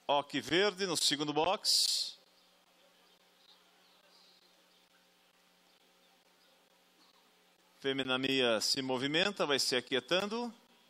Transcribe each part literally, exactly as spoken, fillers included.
Oque Verde no segundo box. Fêmea Mia se movimenta, vai se aquietando.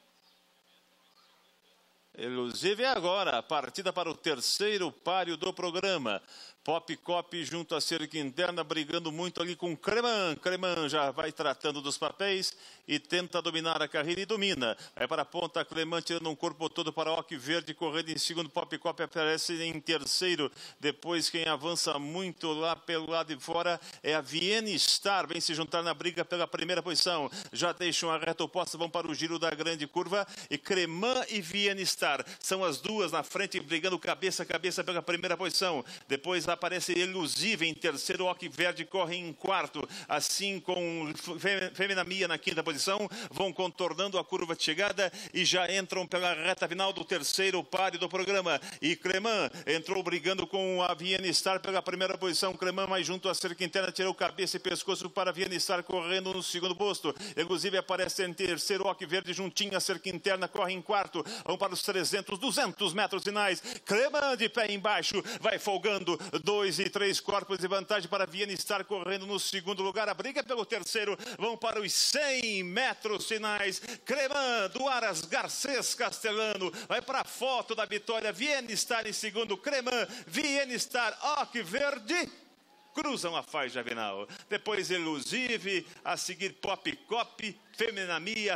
Inclusive agora, a partida para o terceiro páreo do programa. Pop Cop junto à cerca interna, brigando muito ali com Creman. Creman já vai tratando dos papéis e tenta dominar a carreira e domina. Vai para a ponta, Creman tirando um corpo todo para Oque Verde, correndo em segundo. Pop Cop aparece em terceiro. Depois quem avança muito lá pelo lado de fora é a Vienne Star. Vem se juntar na briga pela primeira posição. Já deixam a reta oposta, vão para o giro da grande curva. E Creman e Vienne Star são as duas na frente, brigando cabeça a cabeça pela primeira posição. Depois aparece Elusive em terceiro, Oque Verde corre em quarto, assim com Fêmea Mia na quinta posição, vão contornando a curva de chegada e já entram pela reta final do terceiro páreo do programa. E Creman entrou brigando com a Vienne Star pela primeira posição. Creman mais junto à cerca interna, tirou cabeça e pescoço para a Vienne Star correndo no segundo posto. Elusive aparece em terceiro, Oque Verde juntinho à cerca interna, corre em quarto, vão para os trezentos, duzentos metros finais. Creman de pé embaixo, vai folgando. Dois e três corpos de vantagem para Vienne Star correndo no segundo lugar. A briga é pelo terceiro. Vão para os cem metros finais. Creman do Aras Garcês Castelano vai para a foto da vitória. Vienne Star em segundo. Creman, Vienne Star, Oque Verde cruzam a faixa final. Depois Elusive, a seguir Pop Cop, Fêmea Mia.